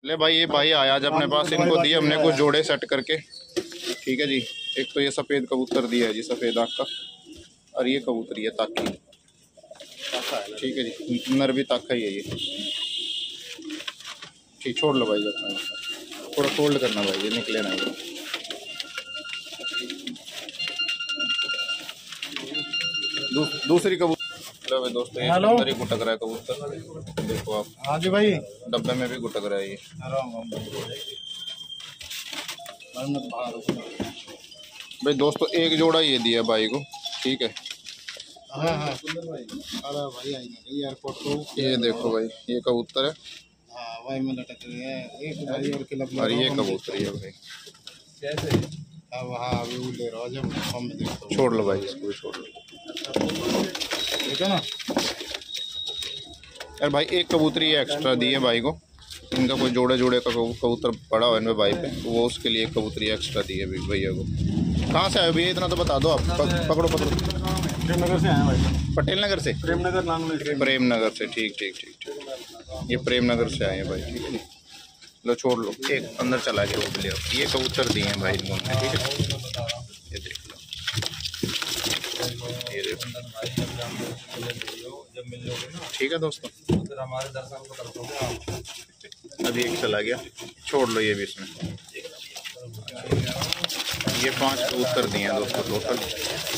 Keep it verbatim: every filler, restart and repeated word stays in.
ले भाई ये भाई आया आज अपने पास, इनको दिए हमने कुछ जोड़े सेट करके। ठीक है जी। एक तो ये सफ़ेद कबूतर दिया है जी, सफ़ेद आँख का, और ये कबूतरी है ताकी। ठीक है जी, नर भी ताका ही है ये। ठीक, छोड़ लो भाई अपना, थोड़ा फोल्ड करना भाई, ये निकले ना ये। दू, दूसरी कबूतर भाई दोस्तों, ये अंदर ही गुटक रहा है कबूतर, देखो आप। हाँ जी भाई, डब्बे में भी गुटक रहा है ये। भाई दोस्तों एक जोड़ा ये दिया भाई को। ठीक है। हाँ हाँ अरे भाई एयरपोर्ट को ये देखो भाई, ये कबूतर है। हाँ भाई में लटक रही है एक भाई और क्लब, और ये कबूतरी है भाई। कैसे? अब हाँ अभी वो ले रहा हूँ, जब हम देखता हूँ। छोड़ लो भाई इसको, छोड़ लो, ठीक है ना यार। भाई एक कबूतरी एक्स्ट्रा दी है भाई को, इनका कोई जोड़े जोड़े का कबूतर पड़ा हुआ है इनमें भाई पे, वो उसके लिए एक कबूतरी एक्स्ट्रा दी है भैया को। कहाँ से आए भैया, इतना तो बता दो आप। पकड़ो पकड़ो। प्रेम नगर से आए भाई। पटेल नगर से? प्रेम नगर नाम है। प्रेम नगर से, ठीक ठीक ठीक ठीक। ये प्रेम नगर से आए हैं भाई। ठीक है, लो छोड़ लो, एक अंदर चला गया वो ले। ये कबूतर दिए हैं भाई इनको। ठीक है, ये देख लो, ये देखो। ठीक है दोस्तों, हमारे दर्शन को करते अभी एक चला गया, छोड़ लो ये भी इसमें। ये पांच कबूतर दिए हैं दोस्तों टोटल।